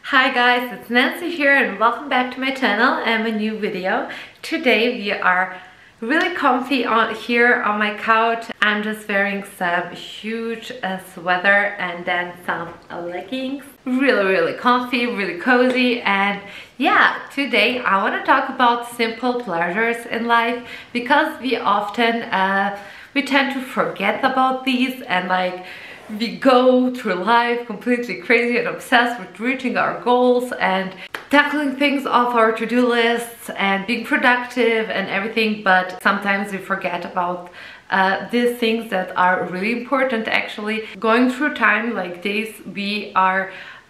Hi guys, it's Nancy here and welcome back to my channel and a new video. Today we are really comfy here on my couch. I'm just wearing some huge sweater and then some leggings. Really comfy, really cozy, and yeah, today I want to talk about simple pleasures in life because we often we tend to forget about these and we go through life completely crazy and obsessed with reaching our goals and tackling things off our to-do lists and being productive and everything, but sometimes we forget about these things that are really important. Actually, going through time like this, we are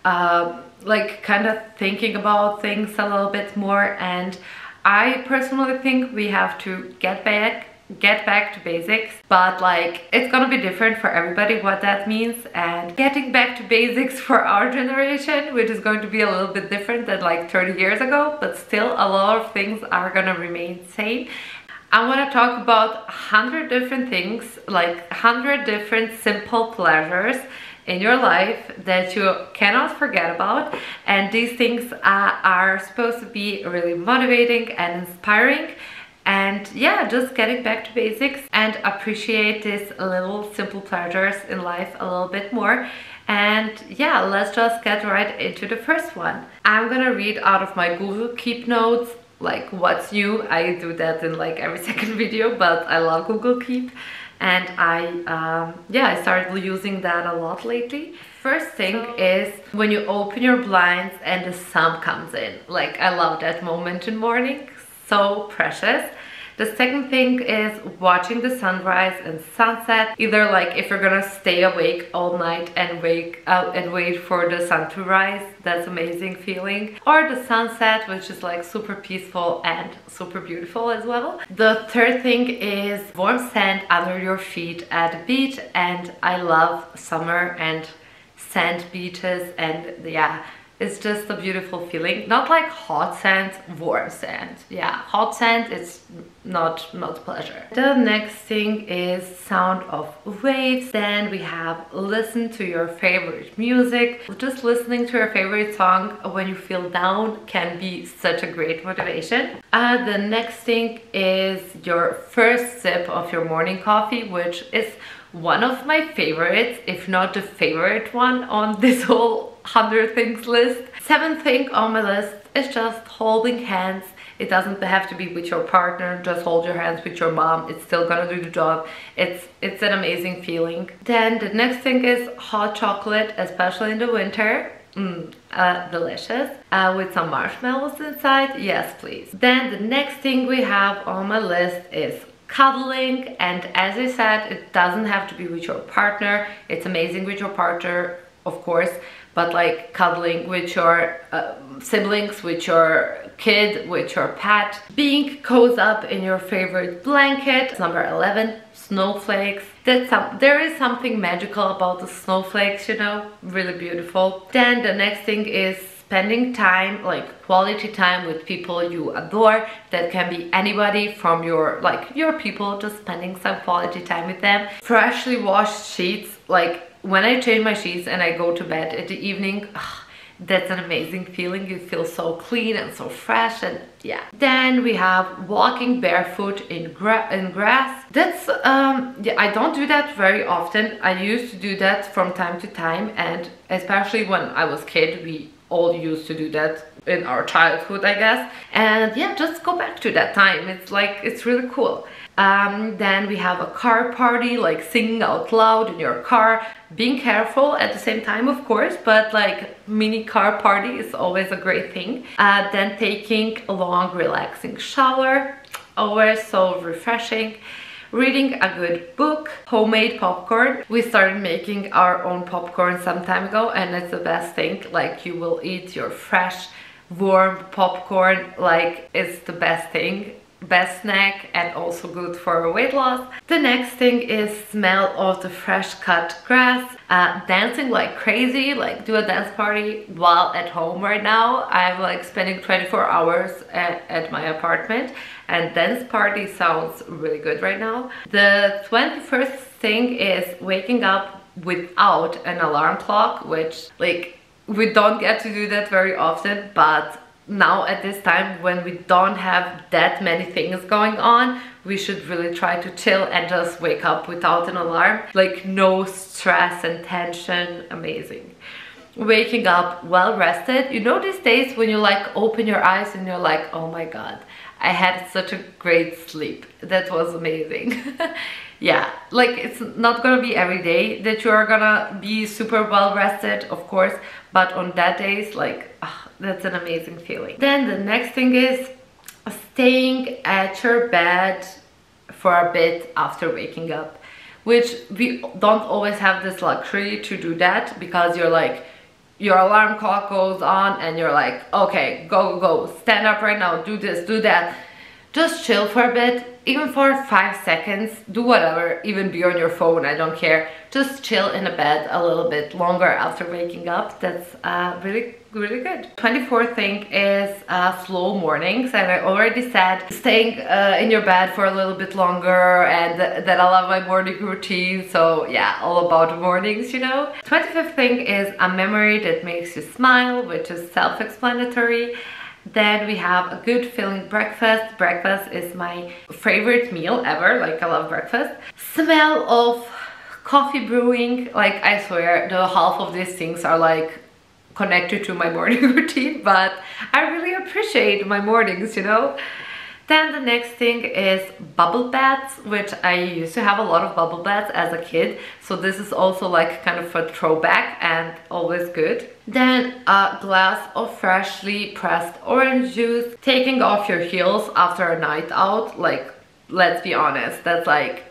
kind of thinking about things a little bit more, and I personally think we have to get back to basics, but it's gonna be different for everybody what that means. And getting back to basics for our generation, which is going to be a little bit different than 30 years ago, but still a lot of things are gonna remain same. I want to talk about 100 different things, 100 different simple pleasures in your life that you cannot forget about, and these things are supposed to be really motivating and inspiring. And yeah, just getting back to basics and appreciate these little simple pleasures in life a little bit more. And yeah, let's just get right into the first one. I'm gonna read out of my Google Keep notes, what's new. I do that in every second video, but I love Google Keep. And I started using that a lot lately. First thing is when you open your blinds and the sun comes in. I love that moment in morning. So precious. The second thing is watching the sunrise and sunset. Either if you're gonna stay awake all night and wait for the sun to rise, that's amazing feeling. Or the sunset, which is super peaceful and super beautiful as well. The third thing is warm sand under your feet at the beach, and I love summer and sand beaches, and yeah, it's just a beautiful feeling. Not like hot sand, warm sand. Yeah, hot sand is not pleasure. The next thing is sound of waves. Then we have listen to your favorite music. Just listening to your favorite song when you feel down can be such a great motivation. The next thing is your first sip of your morning coffee, which is one of my favorites, if not the favorite one on this whole 100 things list. Seventh thing on my list is just holding hands. It doesn't have to be with your partner, just hold your hands with your mom. It's still gonna do the job. It's an amazing feeling. Then the next thing is hot chocolate, especially in the winter. Delicious. With some marshmallows inside. Yes, please. Then the next thing we have on my list is cuddling, and as I said, it doesn't have to be with your partner. It's amazing with your partner, of course, but cuddling with your siblings, with your kid, with your pet, being cozied up in your favorite blanket. Number 11, snowflakes. There is something magical about the snowflakes, you know, really beautiful. Then the next thing is spending time, quality time with people you adore. That can be anybody from your people, just spending some quality time with them. Freshly washed sheets, when I change my sheets and I go to bed in the evening, that's an amazing feeling. You feel so clean and so fresh, and yeah. Then we have walking barefoot in grass. That's yeah, I don't do that very often. I used to do that from time to time, and especially when I was a kid, we all used to do that in our childhood, I guess. And yeah, just go back to that time. It's really cool. Then we have a car party, singing out loud in your car, being careful at the same time, of course, but mini car party is always a great thing. Then taking a long relaxing shower, always so refreshing. Reading a good book, homemade popcorn. We started making our own popcorn some time ago, and it's the best thing. You will eat your fresh warm popcorn, it's the best thing, best snack, and also good for weight loss. The next thing is smell of the fresh cut grass. Dancing like crazy, do a dance party while at home. Right now I'm spending 24 hours at my apartment, and dance party sounds really good right now. The 21st thing is waking up without an alarm clock, which we don't get to do that very often, but now at this time when we don't have that many things going on, we should really try to chill and just wake up without an alarm. Like no stress and tension. Amazing. Waking up well rested. You know these days when you like open your eyes and you're like, oh my god, I had such a great sleep. That was amazing. Yeah, like it's not gonna be every day that you are gonna be super well rested, of course, but on that days, like, that's an amazing feeling. Then the next thing is staying at your bed for a bit after waking up, which we don't always have this luxury to do that, because you're like, your alarm clock goes on and you're like, okay, go, stand up right now, do this, do that. Just chill for a bit, even for 5 seconds, do whatever, even be on your phone, I don't care. Just chill in a bed a little bit longer after waking up. That's really good. 24th thing is slow mornings, and I already said staying in your bed for a little bit longer, and that I love my morning routine, so yeah, all about mornings, you know. 25th thing is a memory that makes you smile, which is self-explanatory. Then we have a good filling breakfast. Breakfast is my favorite meal ever, like I love breakfast. Smell of coffee brewing, like I swear the half of these things are like connected to my morning routine, but I really appreciate my mornings, you know. Then the next thing is bubble baths, which I used to have a lot of bubble baths as a kid, so this is also like kind of a throwback and always good. Then a glass of freshly pressed orange juice. Taking off your heels after a night out, like, let's be honest, that's like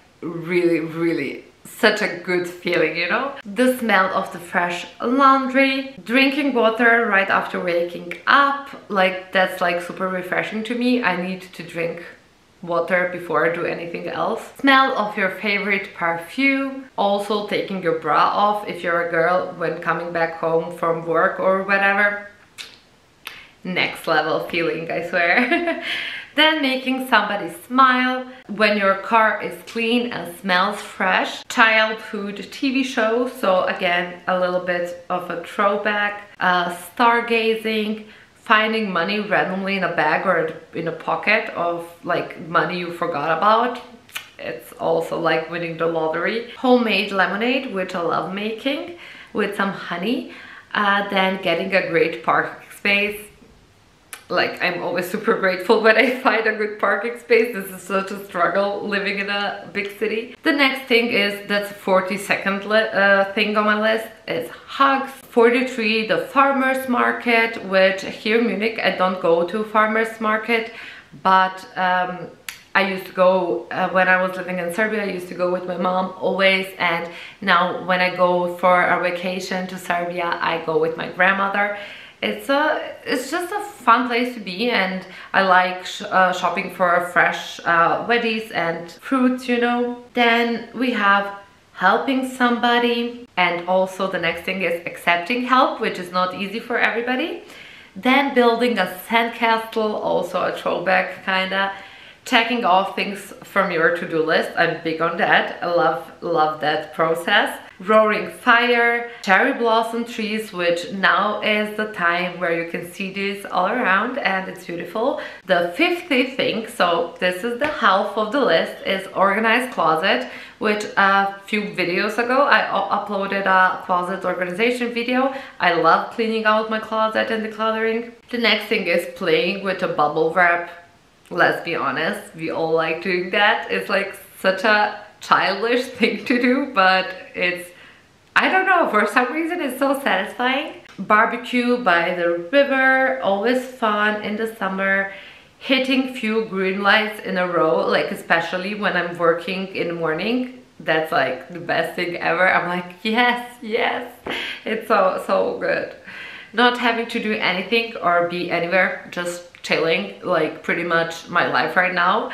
really such a good feeling, you know. The smell of the fresh laundry. Drinking water right after waking up, like that's like super refreshing to me. I need to drink water before I do anything else. Smell of your favorite perfume. Also taking your bra off if you're a girl when coming back home from work or whatever. Next level feeling, I swear. Then making somebody smile when your car is clean and smells fresh. Childhood TV show, so again a little bit of a throwback. Stargazing, finding money randomly in a bag or in a pocket of like money you forgot about. It's also like winning the lottery. Homemade lemonade, which I love making, with some honey. Then getting a great parking space. Like, I'm always super grateful when I find a good parking space. This is such a struggle living in a big city. The next thing is, that's 42nd thing on my list, is hugs. 43, the farmers market, which here in Munich I don't go to farmers market, but I used to go when I was living in Serbia. I used to go with my mom always, and now when I go for a vacation to Serbia, I go with my grandmother. It's just a fun place to be, and I like shopping for fresh veggies and fruits, you know. Then we have helping somebody, and also the next thing is accepting help, which is not easy for everybody. Then building a sandcastle, also a throwback kinda. Checking off things from your to-do list, I'm big on that. I love that process. Roaring fire, cherry blossom trees, which now is the time where you can see these all around and it's beautiful. The 50th thing, so this is the half of the list, is organized closet, which a few videos ago I uploaded a closet organization video. I love cleaning out my closet and decluttering. The next thing is playing with a bubble wrap. Let's be honest, we all like doing that. It's like such a childish thing to do, but it's, I don't know, for some reason it's so satisfying. Barbecue by the river, always fun in the summer. Hitting few green lights in a row, like especially when I'm working in the morning, that's like the best thing ever. I'm like, yes, it's so good. Not having to do anything or be anywhere, just chilling, like pretty much my life right now.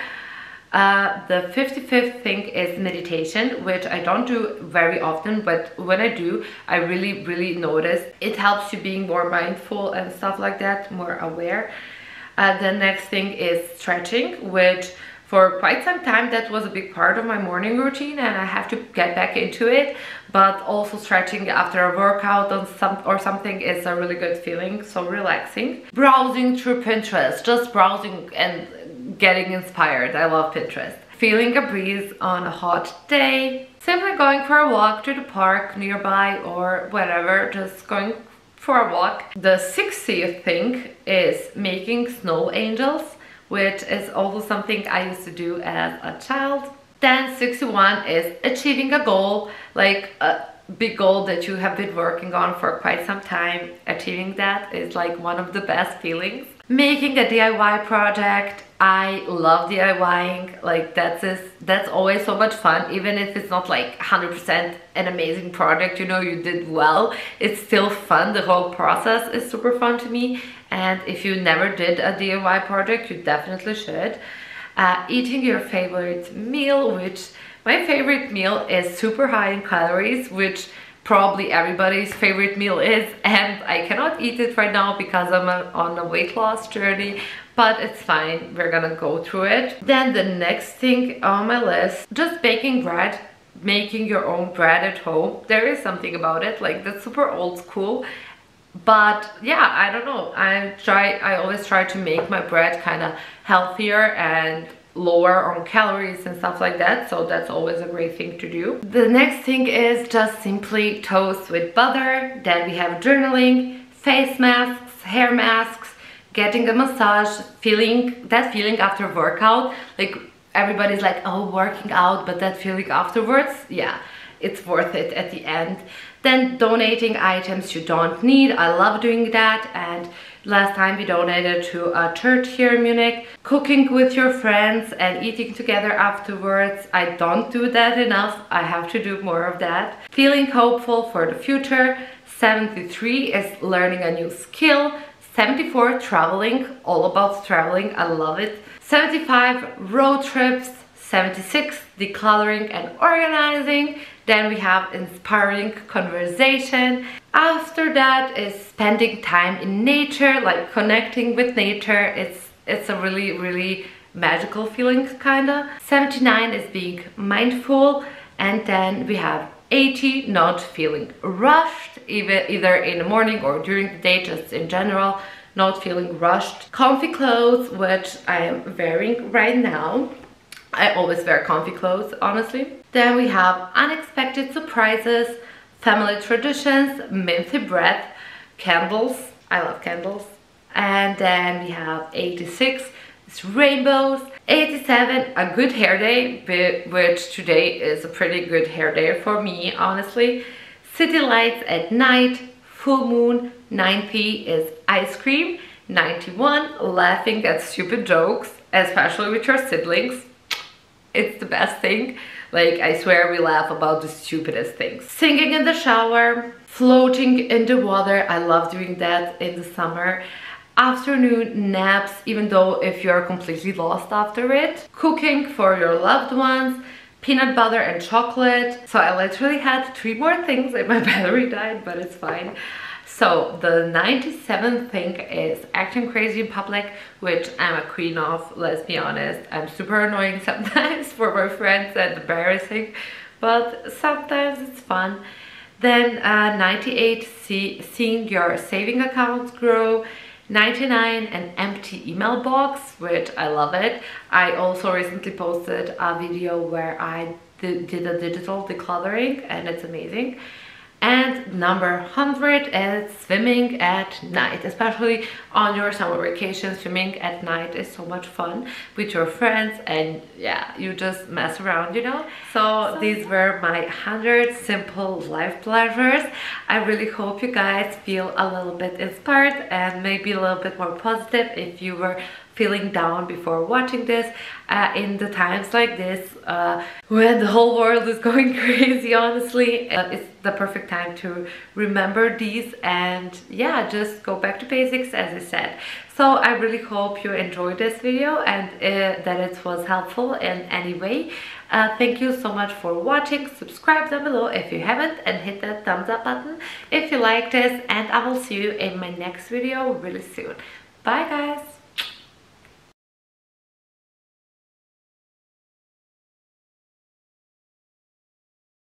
The 55th thing is meditation, which I don't do very often, but when I do, I really notice it helps you being more mindful and stuff like that, more aware. The next thing is stretching, which for quite some time that was a big part of my morning routine, and I have to get back into it. but also stretching after a workout or something is a really good feeling, so relaxing. Browsing through Pinterest, just browsing and getting inspired. I love Pinterest. Feeling a breeze on a hot day. Simply going for a walk to the park nearby or whatever, just going for a walk. The 60th thing is making snow angels, which is also something I used to do as a child. Then 61 is achieving a goal, like a big goal that you have been working on for quite some time. Achieving that is like one of the best feelings. Making a DIY project. I love DIYing, like that's always so much fun, even if it's not like 100% an amazing project, you know, you did well, it's still fun. The whole process is super fun to me, and if you never did a DIY project, you definitely should. Eating your favorite meal, which my favorite meal is super high in calories, which probably everybody's favorite meal is, and I cannot eat it right now because I'm on a weight loss journey, but it's fine, we're gonna go through it. Then the next thing on my list, just baking bread, making your own bread at home. There is something about it, like that's super old school, but yeah, I don't know, I always try to make my bread kind of healthier and lower on calories and stuff like that, so that's always a great thing to do. The next thing is just simply toast with butter. Then we have journaling, face masks, hair masks, getting a massage, feeling after workout. Like everybody's like, oh, working out, but that feeling afterwards, yeah, it's worth it at the end. Then donating items you don't need. I love doing that, and last time we donated to a church here in Munich. Cooking with your friends and eating together afterwards. I don't do that enough. I have to do more of that. Feeling hopeful for the future. 73 is learning a new skill. 74, traveling. All about traveling. I love it. 75, road trips. 76, decluttering and organizing. Then we have inspiring conversation. After that is spending time in nature, like connecting with nature. It's a really magical feeling, kinda. 79 is being mindful. And then we have 80, not feeling rushed, either in the morning or during the day, just in general, not feeling rushed. Comfy clothes, which I am wearing right now. I always wear comfy clothes, honestly. Then we have unexpected surprises, family traditions, minty bread, candles. I love candles. And then we have 86, it's rainbows. 87, a good hair day, which today is a pretty good hair day for me, honestly. City lights at night, full moon. 90 is ice cream. 91, laughing at stupid jokes, especially with your siblings. It's the best thing. Like, I swear we laugh about the stupidest things. Singing in the shower, floating in the water. I love doing that in the summer. Afternoon naps, even though if you're completely lost after it. Cooking for your loved ones. Peanut butter and chocolate. So I literally had 3 more things and my battery died, but it's fine. So the 97th thing is acting crazy in public, which I'm a queen of, let's be honest. I'm super annoying sometimes for my friends and embarrassing, but sometimes it's fun. Then 98, seeing your saving accounts grow. 99, an empty email box, which I love it. I also recently posted a video where I did a digital decluttering, and it's amazing. And number 100 is swimming at night, especially on your summer vacation. Swimming at night is so much fun with your friends, and yeah, you just mess around, you know. So these were my 100 simple life pleasures. I really hope you guys feel a little bit inspired and maybe a little bit more positive if you were feeling down before watching this in the times like this when the whole world is going crazy. Honestly, it's the perfect time to remember these and yeah, just go back to basics, as I said. So I really hope you enjoyed this video and that it was helpful in any way. Thank you so much for watching. Subscribe down below if you haven't, and hit that thumbs up button if you liked this, and I will see you in my next video really soon. Bye guys.